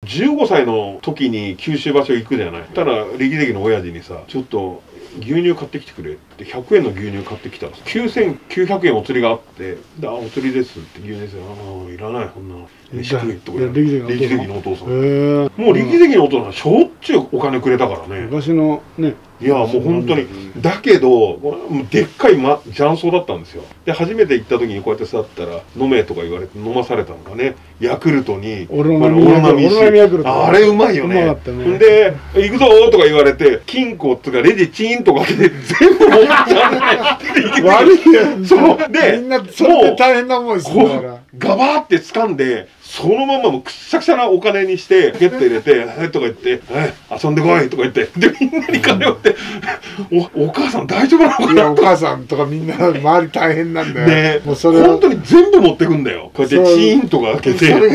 15歳の時に九州場所行くじゃない。たら力関の親父にさ、ちょっと牛乳買ってきてくれって100円の牛乳買ってきたら9900円お釣りがあって、で、あ、お釣りですって牛乳ですよ。ああ、いらない、こんな飯食えってことで。力関のお父さん。もう力関のお父さんしょっちゅうお金くれたからね。 昔のね。 いや、もう本当に。だけど、でっかい雀荘だったんですよ。で、初めて行った時にこうやって座ったら、飲めとか言われて飲まされたのがね、ヤクルトに、 オロナミヤクルト。 あれうまいよね。で、行くぞーとか言われて、金庫っていうかレジチーンとかけて全部持ってやんない。 悪いよ。 そう。で、 みんなそれで大変な思いするから。 ガバーって掴んで、そのままもうくっしゃくしゃなお金にして、ゲット入れて、とか言って、遊んでこいとか言って、で、みんなに金をって、お母さん大丈夫なのかな。 いや、お母さんとかみんな周り大変なんだよ。 ね、もうそれ本当に全部持ってくんだよ。こうやってチーンとか開けて。